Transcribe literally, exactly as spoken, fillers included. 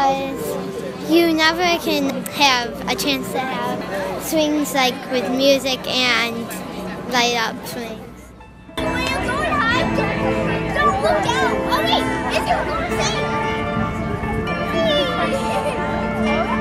because you never can have a chance to have swings like with music and light up swings. When you're going high, don't, don't look down. Oh wait, is you going to say?